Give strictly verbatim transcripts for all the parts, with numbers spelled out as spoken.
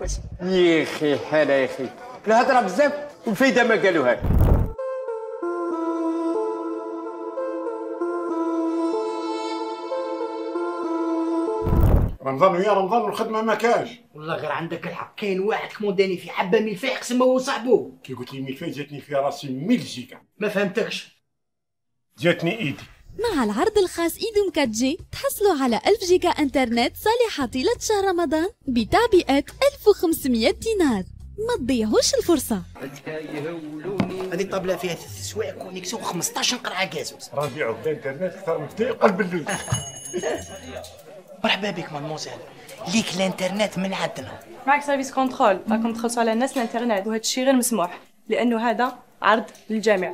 خواتي. يا اخي حاله يا اخي، الهضره بزاف والفايده ما قالوهاش. رمضان ويا رمضان والخدمه ما كاش. والله غير عندك الحق، كاين واحد كموداني في حبه ملفاي قسم هو صاحبو. كي قلت لي ملفاي جاتني في راسي ميل جيجا. ما فهمتكش. جاتني ايدي. مع العرض الخاص ايدوم فور جي تحصلوا على ألف جيجا انترنت صالحة طيلة شهر رمضان بتعبئة ألف وخمسمية دينار. ما تضيعوش الفرصة. هذه الطابله فيها ثلاث سوايع كونيكسيون خمسطاش قرعه غازوز. ربيعو بالانترنت اكثر من قلب اللوز. مرحبا بك مادموزيل، ليك الانترنت من عندنا. معك سيرفيس كنترول، راكم تخلصوا على الناس الانترنت وهذا الشيء غير مسموح لانه هذا عرض للجميع.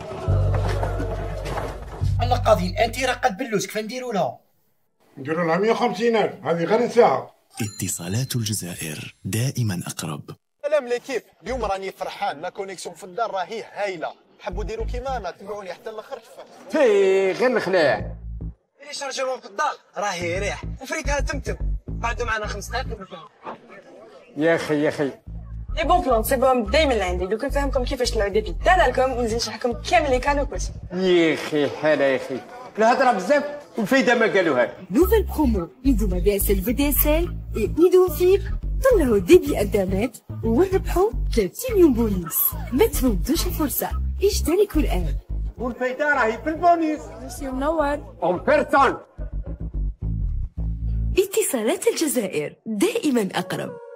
الله قاضي انت راه قد باللوز، كيف نديروا لها؟ نديروا لها مية وخمسين ألف، هذه غير نساها. اتصالات الجزائر دائما اقرب. سلام ليكيب، اليوم راني فرحان، لا كونيكسيون في الدار راهي هايله، حبوا ديروا كيما انا، تبعوني حتى الاخر. في غير الخلاع. اللي شارجرون في الدار راهي ريح وفريتها تمتم، قعدوا معنا خمس دقائق وبالفهم. يا اخي يا اخي لي بون بلان سيبهم دايما اللي عندي، لو كان فهمكم كيفاش تلعبوا دي بيتا لكم ونزيد نشرحكم كامل لي كانوا كلشي. يا اخي حاله يا اخي، الهضره بزاف والفايده ما قالوهاش. Nouvelle promo Idoum A D S L V D S L et Idoum Fibre. طلعوا ديبي انترنت وربحوا ثلاثين مليون بونيس. ما تفوتوش الفرصة، اشتركوا الآن. والفايده راهي في البونيس. ميسيو منور. اون بيرسون. اتصالات الجزائر دائما أقرب.